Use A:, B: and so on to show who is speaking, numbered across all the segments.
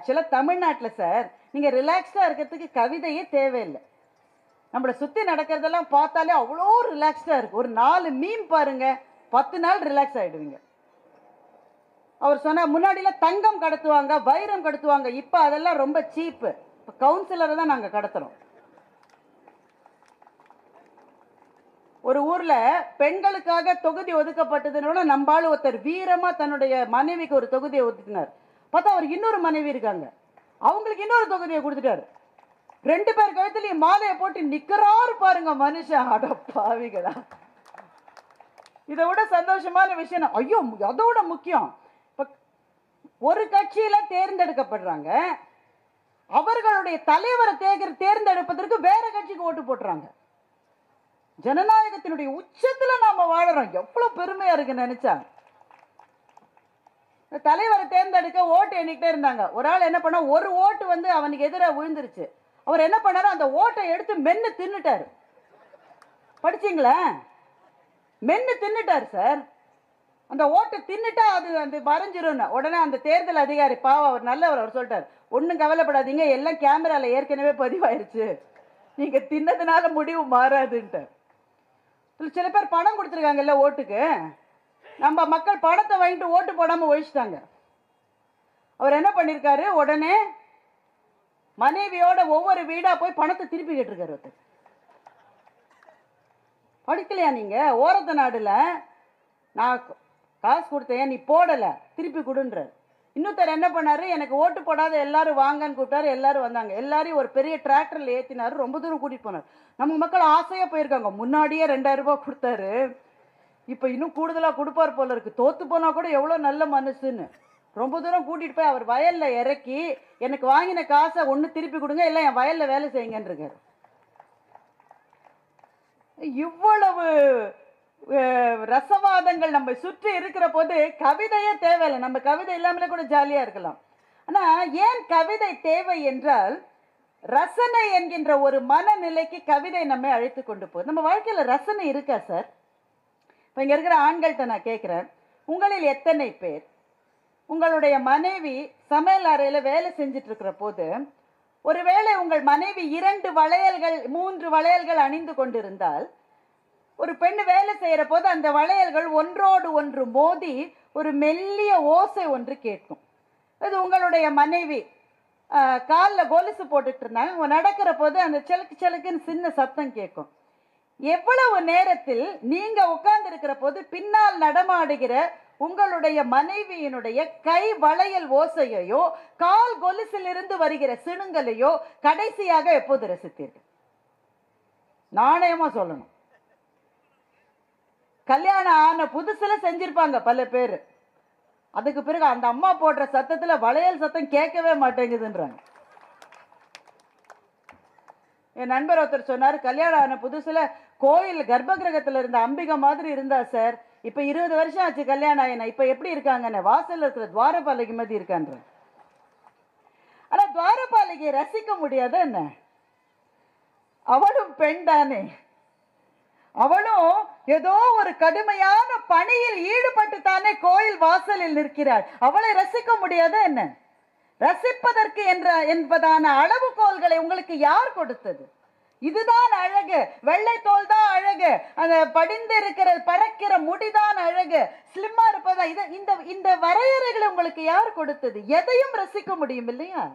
A: ஆக்சுவலாக தமிழ்நாட்டில் சார் நீங்கள் ரிலாக்ஸ்டாக இருக்கிறதுக்கு கவிதையே தேவையில்லை. நம்மளை சுற்றி நடக்கிறதெல்லாம் பார்த்தாலே அவ்வளோ ரிலாக்ஸ்டாக இருக்குது. ஒரு 4 மீம் பாருங்க, 10 நாள் ரிலாக்ஸ் ஆகிடுவீங்க. அவர் சொன்னால் முன்னாடிலாம் தங்கம் கடத்துவாங்க, வைரம் கடத்துவாங்க, இப்போ அதெல்லாம் ரொம்ப சீப்பு. இப்போ கவுன்சிலரை தான் நாங்கள் கடத்துகிறோம். ஒரு ஊரில் பெண்களுக்காக தொகுதி ஒதுக்கப்பட்டதுன்னு நம்பாள் ஒருத்தர் வீரமாக தன்னுடைய மனைவிக்கு ஒரு தொகுதியை ஒதுக்கினார். பார்த்தா அவர் இன்னொரு மனைவி இருக்காங்க, அவங்களுக்கு இன்னொரு தொகுதியை கொடுத்துட்டாரு. 2 பேர் கழுத்துலையும் மாலையை போட்டு நிற்கிறாரு பாருங்க மனுஷன். அட பாவிகளா! இதை விட சந்தோஷமான விஷயம், ஐயோ அதோட முக்கியம், இப்போ ஒரு கட்சியில தேர்ந்தெடுக்கப்படுறாங்க, அவர்களுடைய தலைவரை தேர்ந்தெடுப்பதற்கு வேற கட்சிக்கு ஓட்டு போட்டுறாங்க. ஜனநாயகத்தினுடைய உச்சத்துல நாம வாழறோம். எவ்வளவு பெருமையா இருக்கு நினைச்சா. தலைவரை தேர்ந்தெடுக்க ஓட்டு எண்ணிக்கிட்டே இருந்தாங்க. ஒரு ஆள் என்ன பண்ணா, ஒரு ஓட்டு அவனுக்கு எதிராக விழுந்துருச்சு. அவர் என்ன பண்ணாரு, அந்த ஓட்டை எடுத்து மென்னு தின்னுட்டாரு. படிச்சீங்களா? மென்னு தின்னுட்டாரு சார். அந்த ஓட்டை தின்னுட்டா அது அந்த மறைஞ்சிரும். உடனே அந்த தேர்தல் அதிகாரி பாவம், அவர் நல்லவர், அவர் சொல்லிட்டார், ஒன்றும் கவலைப்படாதீங்க, எல்லாம் கேமரால ஏற்கனவே பதிவாயிருச்சு, நீங்க தின்னதுனால முடிவு மாறாதுன்ட்டு. சில பேர் பணம் கொடுத்துருக்காங்கல்ல ஓட்டுக்கு, நம்ம மக்கள் பணத்தை வாங்கிட்டு ஓட்டு போடாம ஒழிச்சிட்டாங்க. அவர் என்ன பண்ணிருக்காரு, உடனே மனைவியோட ஒவ்வொரு வீடா போய் பணத்தை திருப்பி கேட்டிருக்காரு. ஒருத்தர் படிக்கலையா நீங்க? ஓரத்த நாடுல நான் காசு கொடுத்தேன், நீ போடல, திருப்பி கொடுன்ற. இன்னொருத்தர் என்ன பண்ணாரு, எனக்கு ஓட்டு போடாத எல்லாரும் வாங்கன்னு கூப்பிட்டாரு. எல்லாரும் வந்தாங்க. எல்லாரையும் ஒரு பெரிய டிராக்டர்ல ஏத்தினாரு, ரொம்ப தூரம் கூட்டிட்டு போனார். நம்ம மக்கள் ஆசையா போயிருக்காங்க. முன்னாடியே 2000 ரூபாய் கொடுத்தாரு, இப்ப இன்னும் கூடுதலா கொடுப்பார் போல இருக்கு. தோத்து போனா கூட எவ்வளவு நல்ல மனசுன்னு ரொம்ப தூரம் கூட்டிட்டு போய் அவர் வயல்ல இறக்கி, எனக்கு வாங்கின காசை ஒண்ணு திருப்பி கொடுங்க, இல்லை என் வயல்ல வேலை செய்யுங்கன்னு இருக்காரு. இவ்வளவு ரசவாதங்கள் நம்ம சுற்றி இருக்கிற போது கவிதையே தேவையில்லை. நம்ம கவிதை இல்லாமலே கூட ஜாலியா இருக்கலாம். ஆனா ஏன் கவிதை தேவை என்றால், ரசனை என்கின்ற ஒரு மனநிலைக்கு கவிதை நம்மை அழைத்து கொண்டு போகுது. நம்ம வாழ்க்கையில ரசனை இருக்கா சார்? இப்போ இங்க இருக்கிற ஆண்கள்கிட்ட நான் கேட்கிறேன், உங்களில் எத்தனை பேர் உங்களுடைய மனைவி சமையல் அறையில வேலை செஞ்சுட்டு இருக்கிற போது, ஒருவேளை உங்கள் மனைவி 2 வளையல்கள் 3 வளையல்கள் அணிந்து கொண்டிருந்தால், ஒரு பெண் வேலை செய்யற போது அந்த வளையல்கள் ஒன்றோடு ஒன்று மோதி ஒரு மெல்லிய ஓசை ஒன்று கேட்கும். அது உங்களுடைய மனைவி காலில் கொலுசு போட்டுட்டு இருந்தாங்க, நடக்கிற போது அந்த செலுக்கு செலுக்குன்னு சின்ன சத்தம் கேட்கும். எவ்வளவு நேரத்தில் நீங்க உட்கார்ந்து இருக்கிற போது பின்னால் நடமாடுகிற உங்களுடைய மனைவியினுடைய கை வளையல் ஓசையையோ கால் கொலுசில் இருந்து வருகிற சிணுங்கலையோ கடைசியாக எப்போது ரசித்தீர்கள்? நாணயமா சொல்லணும். கல்யாணம் ஆன புதுசுல செஞ்சிருப்பாங்க பல பேர், அதுக்கு பிறகு அந்த அம்மா போடுற சத்தத்துல வளையல் சத்தம் கேட்கவே மாட்டேங்குதுன்றாங்க. என் நண்பர் ஒருத்தர் சொன்னார், கல்யாணம் ஆன புதுசுல கோயில் கர்ப்ப கிரகத்துல இருந்த அம்பிகை மாதிரி இருந்தா சார், இப்ப 20 வருஷம் ஆச்சு கல்யாணம் ஆயினா, இப்ப எப்படி இருக்காங்கன்னு வாசல்ல இருக்கிற துவாரபாலகி மாதிரி இருக்கான்ற. ஆனா துவாரபாலகியை ரசிக்க முடியாத என்ன? அவளும் பெண் தானே, அவளும் ஏதோ ஒரு கடுமையான பணியில் ஈடுபட்டு தானே கோயில் வாசலில் நிற்கிறாள். அவளை ரசிக்க முடியாத என்ன? ரசிப்பதற்கு என்பதான அளவுகோல்களை உங்களுக்கு யார் கொடுத்தது? இதுதான் அழகு, வெள்ளை தோல் தான் அழகு, அந்த படிந்து இருக்கிற பறக்கிற முடிதான் அழகு, ஸ்லிம்மா இருப்பதா, இந்த வரையறைகளை உங்களுக்கு யார் கொடுத்தது? எதையும் ரசிக்க முடியும் இல்லையா?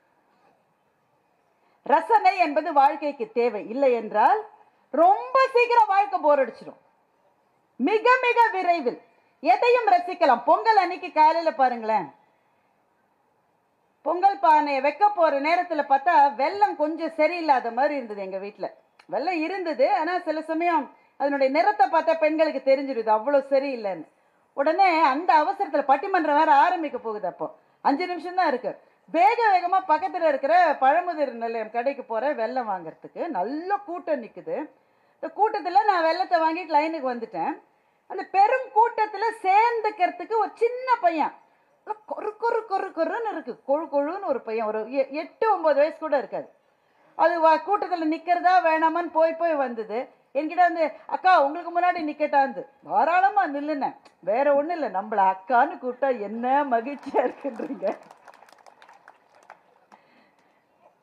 A: ரசனை என்பது வாழ்க்கைக்கு தேவை. இல்லை என்றால் ரொம்ப சீக்கிரம் வாழ்க்கை போர் அடிச்சிடும். மிக மிக விரைவில் எதையும் ரசிக்கலாம். பொங்கல் அன்னைக்கு காலையில பாருங்களேன், பொங்கல் பானையை வைக்க போற நேரத்துல பார்த்தா வெள்ளம் கொஞ்சம் சரியில்லாத மாதிரி இருந்தது. எங்க வீட்டுல வெள்ளம் இருந்தது, ஆனா சில சமயம் அதனுடைய நிறத்தை பார்த்தா பெண்களுக்கு தெரிஞ்சிடுது அவ்வளவு சரியில்லைன்னு. உடனே அந்த அவசரத்துல பட்டிமன்றம் வேற ஆரம்பிக்க போகுது. அப்போ 5 நிமிஷம் தான் இருக்கு. வேக வேகமா பக்கத்துல இருக்கிற பழமுதிர் நிலையம் கடைக்கு போற வெள்ளம் வாங்கறதுக்கு. நல்ல கூட்டம் நிக்குது. இந்த கூட்டத்துல நான் வெள்ளத்தை வாங்கிட்டு லைனுக்கு வந்துட்டேன். அந்த பெரும் கூட்டத்துல சேர்ந்துக்கிறதுக்கு ஒரு சின்ன பையன், கொரு கொரு கொரு கொருன்னு இருக்கு, கொழு கொழுன்னு ஒரு பையன், ஒரு 8-9 வயசு கூட இருக்காது. அது கூட்டத்தில் நிற்கிறதா வேணாமான்னு போய் வந்தது. என்கிட்ட வந்து, அக்கா உங்களுக்கு முன்னாடி நிற்கட்டாந்து, தாராளமா நில்லுனேன். வேற ஒன்றும் இல்லை, நம்மள அக்கான்னு கூப்பிட்டா என்ன மகிழ்ச்சியா இருக்குன்றீங்க.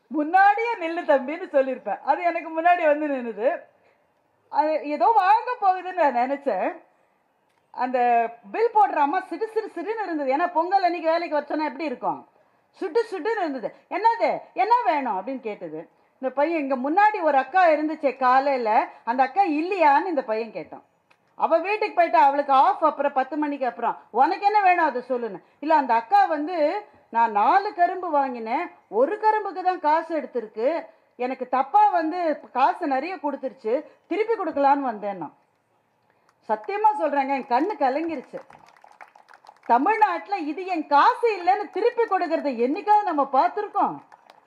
A: முன்னாடியே நில்லு தம்பின்னு சொல்லியிருப்பேன். அது எனக்கு முன்னாடி வந்து நின்னுது. அது ஏதோ வாங்க போகுதுன்னு நான் நினைச்சேன். அந்த பில் போடுற அம்மா சிடு சிடு சிடுன்னு இருந்தது. ஏன்னா பொங்கல் அன்னைக்கு வேலைக்கு வச்சோன்னா எப்படி இருக்கும், சுட்டு சுட்டுன்னு இருந்தது. என்னது என்ன வேணும் அப்படின்னு கேட்டது. இந்த பையன் இங்கே முன்னாடி ஒரு அக்கா இருந்துச்சு காலையில், அந்த அக்கா இல்லையான்னு இந்த பையன் கேட்டான். அவள் வீட்டுக்கு போயிட்டா, அவளுக்கு ஆஃப் அப்புறம் 10 மணிக்கு அப்புறம். உனக்கு என்ன வேணும் அதை சொல்லுன்னு. இல்லை அந்த அக்கா வந்து நான் 4 கரும்பு வாங்கினேன், ஒரு கரும்புக்கு தான் காசு எடுத்திருக்கு, எனக்கு தப்பாக வந்து காசு நிறைய கொடுத்துருச்சு, திருப்பி கொடுக்கலான்னு வந்தேன். நான் சத்தியமாக சொல்கிறேங்க, என் கண்ணு கலங்கிருச்சு. தமிழ்நாட்டில் இது என் காசு இல்லைன்னு திருப்பி கொடுக்கறத என்னைக்காவது நம்ம பார்த்துருக்கோம்?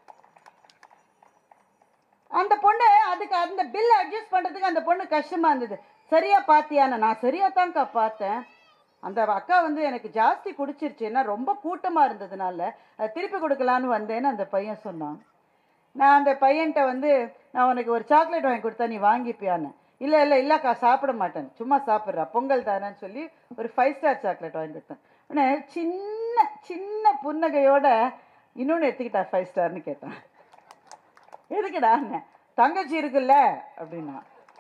A: அந்த பொண்ணு அதுக்கு அந்த பில் அட்ஜஸ்ட் பண்ணுறதுக்கு அந்த பொண்ணு கஷ்டமாக இருந்தது. சரியா பார்த்தியான்னு. நான் சரியாக தான்க்கா பார்த்தேன். அந்த அக்கா வந்து எனக்கு ஜாஸ்தி குடிச்சிருச்சுன்னா ரொம்ப கூட்டமாக இருந்ததுனால அதை திருப்பி கொடுக்கலான்னு வந்தேன்னு அந்த பையன் சொன்னான். நான் அந்த பையன்கிட்ட வந்து, நான் உனக்கு ஒரு சாக்லேட் வாங்கி கொடுத்தா நீ வாங்கிப்பியான்னு. இல்லை இல்லை இல்லைக்கா சாப்பிட மாட்டேன், சும்மா சாப்பிட்றா, பொங்கல் தானேன்னு சொல்லி ஒரு 5 ஸ்டார் சாக்லேட் வாங்கி கொடுத்தேன். உடனே சின்ன சின்ன புன்னகையோட இன்னொன்று எடுத்துக்கிட்டா 5 ஸ்டார்னு கேட்டான். எதுக்குடான்னு. தங்கச்சி இருக்குல்ல அப்படின்னா.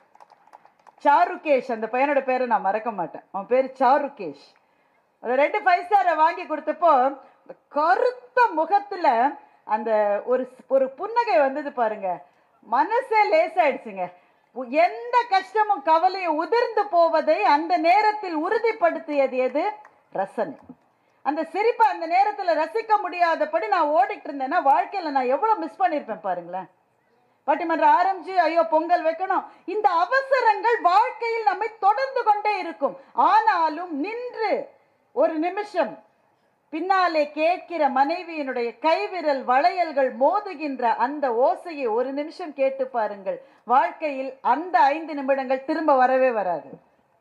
A: சாருகேஷ் அந்த பையனோட பேரை நான் மறக்க மாட்டேன். அவன் பேர் சாருகேஷ். அந்த 2 5 ஸ்டாரை வாங்கி கொடுத்தப்போ கருத்த முகத்தில் அந்த ஒரு ஒரு புன்னகை வந்தது பாருங்க, மனசே லேசாயிடுச்சுங்க. எந்த கஷ்டமும் கவலையும் உதிர்ந்து போவதை அந்த நேரத்தில் உறுதிப்படுத்தியது எது? ரசனை. அந்த சிரிப்பை அந்த நேரத்தில் ரசிக்க முடியாதபடி நான் ஓடிட்டு இருந்தேன்னா வாழ்க்கையில் நான் எவ்வளோ மிஸ் பண்ணியிருப்பேன் பாருங்களேன். பட்டிமன்றம் ஆரம்பிச்சு ஐயோ பொங்கல் வைக்கணும், இந்த அவசரங்கள் வாழ்க்கையில் நம்மை தொடர்ந்து கொண்டே இருக்கும். ஆனாலும் நின்று ஒரு நிமிஷம் பின்னாலே கேட்கிற மனைவியினுடைய கைவிரல் வளையல்கள் மோதுகின்ற அந்த ஓசையை ஒரு நிமிஷம் கேட்டு பாருங்கள். வாழ்க்கையில் அந்த 5 நிமிடங்கள் திரும்ப வரவே வராது,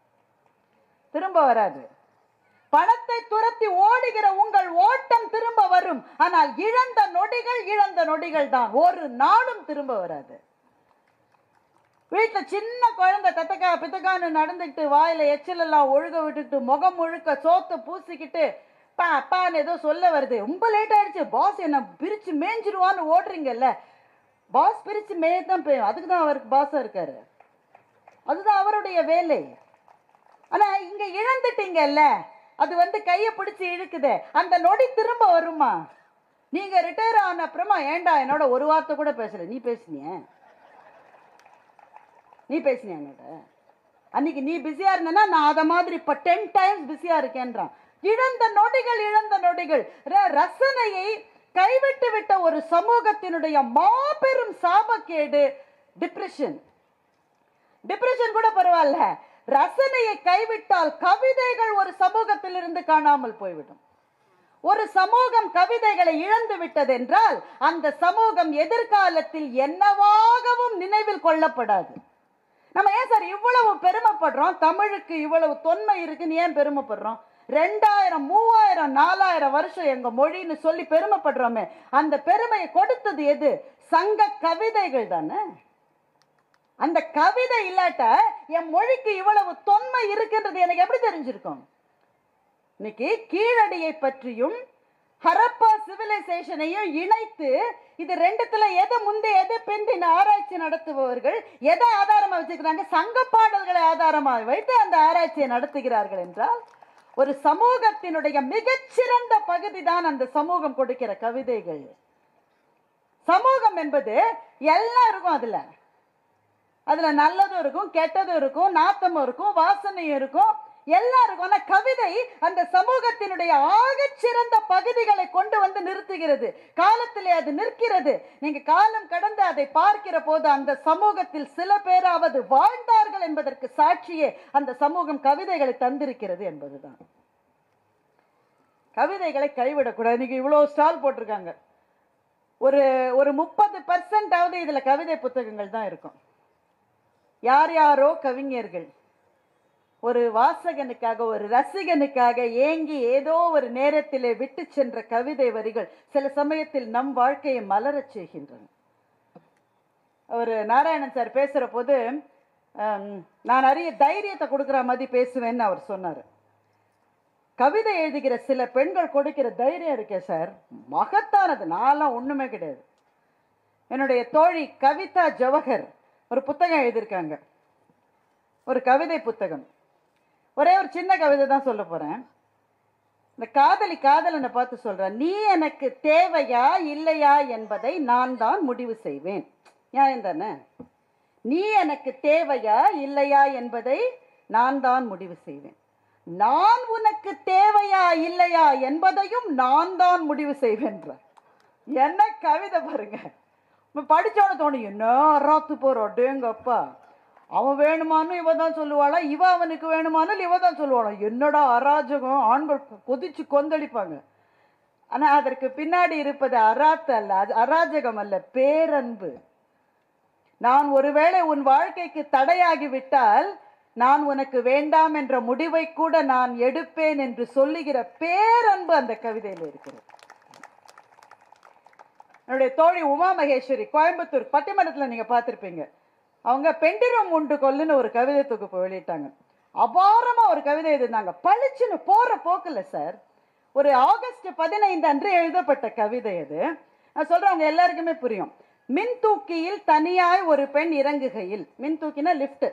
A: திரும்ப வராது. பணத்தை துரத்தி ஓடுகிற உங்கள் ஓட்டம் திரும்ப வரும், ஆனால் இழந்த நொடிகள் தான் ஒரு நாளும் திரும்ப வராது. வீட்டுல சின்ன குழந்தை தத்தக்கா பித்தக்கான்னு நடந்துக்கிட்டு வாயில எச்சிலெல்லாம் ஒழுக விட்டுக்கிட்டு முகம் முழுக்க சோத்தை பூசிக்கிட்டு பா அப்பான்னு ஏதோ சொல்ல வருது. ரொம்ப லேட் ஆயிடுச்சு, பாஸ் என்ன பிரிச்சு மேய்ஞ்சிருவான்னு ஓடுறீங்கல்ல. பாஸ் பிரிச்சு மேயத்தான் போயும், அதுக்கு தான் அவருக்கு பாஸா இருக்காரு, அதுதான் அவருடைய வேலை. ஆனா இங்க இழந்துட்டீங்கல்ல, அது வந்து கையை பிடிச்சி இழுக்குது. அந்த நொடி திரும்ப வருமா? நீங்க ரிட்டையர் ஆன அப்புறமா ஏண்டா என்னோட ஒரு வார்த்தை கூட பேசல, நீ பேசினிய என்னோட அன்னைக்கு நீ பிஸியா இருந்தனா நான் அதை மாதிரி இப்ப 10 டைம்ஸ் பிஸியா இருக்கேன்றான். இழந்த நொடிகள். ரசனையை கைவிட்டு விட்ட ஒரு சமூகத்தினுடைய மாபெரும் சாபக்கேடு டிப்ரெஷன். கூட பரவாயில்ல, ரசனையை கைவிட்டால் கவிதைகள் ஒரு சமூகத்தில் இருந்து காணாமல் போய்விடும். ஒரு சமூகம் கவிதைகளை இழந்து விட்டது என்றால் அந்த சமூகம் எதிர்காலத்தில் என்னவாகவும் நினைவில் கொள்ளப்படாது. நம்ம ஏன் சார் இவ்வளவு பெருமைப்படுறோம்? தமிழுக்கு இவ்வளவு தொன்மை இருக்குன்னு ஏன் பெருமைப்படுறோம்? 2000 3000 4000 வருஷம் எங்க மொழின்னு சொல்லி பெருமைப்படுறோமே, அந்த பெருமையை கொடுத்தது எது? சங்க கவிதைகள் தானே. அந்த கவிதை இல்லாட்ட என் மொழிக்கு இவ்வளவு தொன்மை இருக்குன்றது எனக்கு எப்படி தெரிஞ்சிருக்கும்? இன்னைக்கு கீழடியை பற்றியும் ஹரப்பா சிவிலைசேஷனையும் இணைத்து இது ரெண்டுத்துல எதை முந்தி எதை பிந்தின ஆராய்ச்சி நடத்துபவர்கள் எதை ஆதாரமா வச்சுக்கிறாங்க? சங்க பாடல்களை ஆதாரமாக வைத்து அந்த ஆராய்ச்சியை நடத்துகிறார்கள் என்றால் ஒரு சமூகத்தினுடைய மிகச்சிறந்த பகுதி தான் அந்த சமூகம் கொடுக்கிற கவிதைகள். சமூகம் என்பது எல்லாம் இருக்கும், அதுல நல்லதும் இருக்கும், கெட்டதும் இருக்கும், நாத்தமும் இருக்கும், வாசனையும் இருக்கும், எல்லாம் இருக்கும். ஆனா கவிதை அந்த சமூகத்தினுடைய ஆகச்சிறந்த பகுதிகளை கொண்டு வந்து நிறுத்துகிறது. காலத்திலே அது நிற்கிறது. நீங்க காலம் கடந்து அதை பார்க்கிற போது அந்த சமூகத்தில் சில பேராவது வாழ்ந்தார்கள் என்பதற்கு சாட்சியே அந்த சமூகம் கவிதைகளை தந்திருக்கிறது என்பதுதான். கவிதைகளை கைவிடக்கூடாது. இன்னைக்கு இவ்வளவு ஸ்டால் போட்டிருக்காங்க, ஒரு 30% இதுல கவிதை புத்தகங்கள் தான் இருக்கும். யார் யாரோ கவிஞர்கள் ஒரு வாசகனுக்காக ஒரு ரசிகனுக்காக ஏங்கி ஏதோ ஒரு நேரத்திலே விட்டு சென்ற கவிதை வரிகள் சில சமயத்தில் நம் வாழ்க்கையை மலரச் செய்கின்றன. அவர் நாராயணன் சார் பேசுற போது நான் நிறைய தைரியத்தை கொடுக்குற மாதிரி பேசுவேன்னு அவர் சொன்னார். கவிதை எழுதுகிற சில பெண்கள் கொடுக்கிற தைரியம் இருக்கே சார், மகத்தானது. நான்லாம் ஒண்ணுமே கிடையாது. என்னுடைய தோழி கவிதா ஜவஹர் ஒரு புத்தகம் எழுதியிருக்காங்க, ஒரு கவிதை புத்தகம். ஒரே ஒரு சின்ன கவிதை தான் சொல்ல போறேன். இந்த காதலனை பார்த்து சொல்ற, நீ எனக்கு தேவையா இல்லையா என்பதை நான் தான் முடிவு செய்வேன். நியாயம் தானே? நீ எனக்கு தேவையா இல்லையா என்பதை நான் தான் முடிவு செய்வேன். நான் உனக்கு தேவையா இல்லையா என்பதையும் நான் தான் முடிவு செய்வேன். என்ன கவிதை பாருங்க. படிச்சோட தோணும், என்ன அறாத்து போறோம் டேங்கப்பா. அவன் வேணுமானும் இவ தான் சொல்லுவாளா, இவ அவனுக்கு வேணுமானும் இவ தான் சொல்லுவாளா. என்னடா அராஜகம். ஆண்கள் கொதிச்சு கொந்தளிப்பாங்க. ஆனா அதற்கு பின்னாடி இருப்பது அராத்து அல்ல, அராஜகம் அல்ல, பேரன்பு. நான் ஒருவேளை உன் வாழ்க்கைக்கு தடையாகி விட்டால் நான் உனக்கு வேண்டாம் என்ற முடிவை கூட நான் எடுப்பேன் என்று சொல்லுகிற பேரன்பு அந்த கவிதையில் இருக்கிறது. என்னுடைய தோழி உமா மகேஸ்வரி கோயம்புத்தூர் பட்டிமன்றத்தில் நீங்க பார்த்திருப்பீங்க. அவங்க பெண்டிரம் உண்டு கொல்லுன்னு ஒரு கவிதை தொகுப்பு வெளியிட்டாங்க. அபாரமா ஒரு கவிதை எழுதினாங்க. பளிச்சுன்னு போற போக்குல சார். ஒரு ஆகஸ்ட் 15 அன்று எழுதப்பட்ட கவிதை அது. நான் சொல்றேன், அவங்க எல்லாருக்குமே புரியும். மின் தூக்கியில் தனியாய் ஒரு பெண் இறங்குகையில், மின் தூக்கினா லிப்ட்,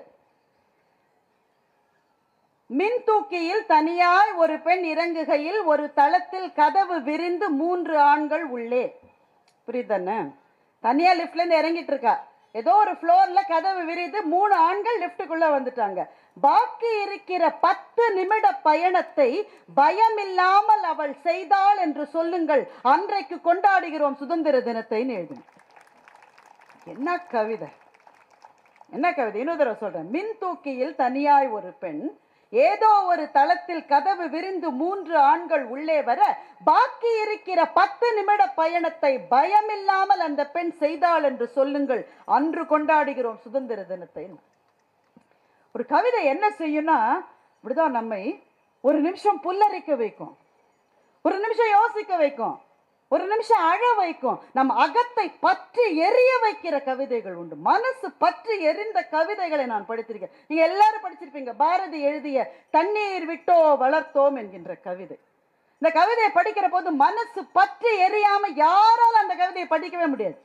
A: மின் தூக்கியில் தனியாய் ஒரு பெண் இறங்குகையில் ஒரு தளத்தில் கதவு விரிந்து 3 ஆண்கள் உள்ளே. புரியுதானே? தனியா லிப்ட்ல இருந்து இறங்கிட்டு இருக்கா, ஏதோ ஒரு ஃப்ளோர்ல கதவு விரிந்து 3 ஆண்கள் லிப்டுக்குள்ள வந்துட்டாங்க. பாக்கி இருக்கிற 10 நிமிட பயணத்தை பயமில்லாமல் அவள் செய்தாள் என்று சொல்லுங்கள், அன்றைக்கு கொண்டாடுகிறோம் சுதந்திர தினத்தைன்னு எழுதின. என்ன கவிதை, என்ன கவிதை. இன்னொரு தடவை சொல்றேன். மின் தூக்கியில் தனியாய் ஒரு பெண், ஏதோ ஒரு தளத்தில் கதவு விரிந்து 3 ஆண்கள் உள்ளே வர, பாக்கி இருக்கிற 10 நிமிட பயணத்தை பயமில்லாமல் அந்த பெண் செய்தாள் என்று சொல்லுங்கள், அன்று கொண்டாடுகிறோம் சுதந்திர தினத்தை. ஒரு கவிதை என்ன செய்யும்னா, இப்படிதான் நம்மை ஒரு நிமிஷம் புல்லரிக்க வைக்கும், ஒரு நிமிஷம் யோசிக்க வைக்கும், ஒரு நிமிஷம் அழ வைக்கும். நம் அகத்தை பற்றி எரிய வைக்கிற கவிதைகள் உண்டு. மனசு பற்றி எரிந்த கவிதைகளை நான் படித்திருக்கேன். நீங்க எல்லாரும் படிச்சிருப்பீங்க. பாரதி எழுதிய தண்ணீர் விட்டோ வளர்த்தோம் என்கின்ற கவிதை. இந்த கவிதையை படிக்கிற போது மனசு பற்றி எரியாம யாராலும் அந்த கவிதையை படிக்கவே முடியாது.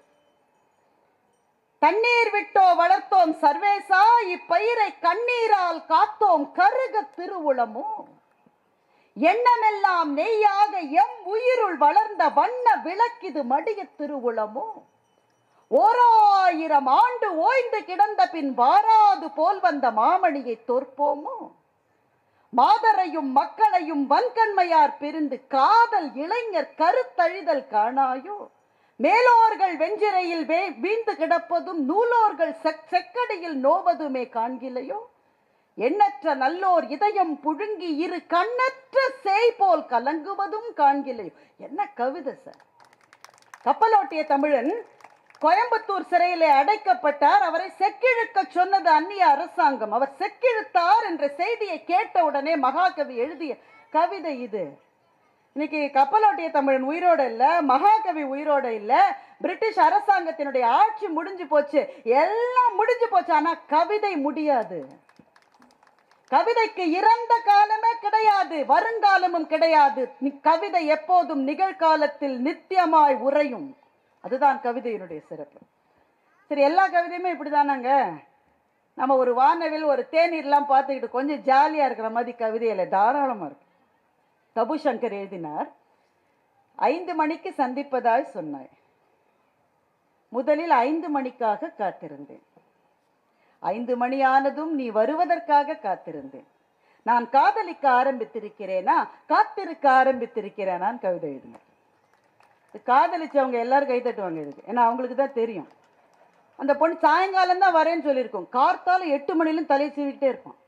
A: தண்ணீர் விட்டோ வளர்த்தோம் சர்வேசா, இப்பயிரை கண்ணீரால் காத்தோம் கருக திருவுளமோ, எண்ணமெல்லாம் நெய்யாக எம் உயிருள் வளர்ந்த வண்ண விளக்கிது மடிய திருவுளமோ, 1000 ஆண்டு ஓய்ந்து கிடந்த பின் வாராது போல் வந்த மாமணியை தோற்போமோ, மாதரையும் மக்களையும் வன்கண்மையார் பிரிந்து காதல் இளைஞர் கருத்தழிதல் காணாயோ, மேலோர்கள் வெஞ்சிரையில் வீழ்ந்து கிடப்பதும் நூலோர்கள் செக்கடியில் நோவதுமே காண்கிலையோ, எண்ணற்ற நல்லோர் இதயம் புழுங்கி இரு கண்ணற்ற சேய் போல் கலங்குவதும் காண்கிலையோ. என்ன கவிதை சார். கப்பலோட்டிய தமிழன் கோயம்புத்தூர் சிறையிலே அடைக்கப்பட்டார். அவரை செக்கிழுக்க சொன்னது அந்நிய அரசாங்கம். அவர் செக்கிழுத்தார் என்ற செய்தியை கேட்ட உடனே மகாகவி எழுதிய கவிதை இது. இன்னைக்கு கப்பலோட்டிய தமிழன் உயிரோட இல்ல, மகாகவி உயிரோட இல்ல, பிரிட்டிஷ் அரசாங்கத்தினுடைய ஆட்சி முடிஞ்சு போச்சு, எல்லாம் முடிஞ்சு போச்சு. ஆனா கவிதை முடியாது. கவிதைக்கு இறந்த காலமே கிடையாது, வருங்காலமும் கிடையாது. கவிதை எப்போதும் நிகழ்காலத்தில் நித்தியமாய் உறையும். அதுதான் கவிதையினுடைய சிறப்பு. சரி, எல்லா கவிதையுமே இப்படிதானாங்க. நம்ம ஒரு வானவில் ஒரு தேநீர்லாம் பார்த்துக்கிட்டு கொஞ்சம் ஜாலியா இருக்கிற மாதிரி கவிதையில தாராளமா இருக்கு. தபு சங்கர் எழுதினார், 5 மணிக்கு சந்திப்பதாய் சொன்னாய், முதலில் 5 மணிக்காக காத்திருந்தேன், 5 மணியானதும் நீ வருவதற்காக காத்திருந்தேன், நான் காதலிக்க ஆரம்பித்திருக்கிறேனா காத்திருக்க ஆரம்பித்திருக்கிறேனான்னு கவிதை எழுதினேன். காதலிச்சவங்க எல்லாரும் கை தட்டுவாங்க இதுக்கு, ஏன்னா அவங்களுக்கு தான் தெரியும். அந்த பொண்ணு சாயங்காலம் தான் வரேன்னு சொல்லியிருக்கோம், கார்த்தால 8 மணிலும் தலையை சீவிக்கிட்டே இருப்பான்.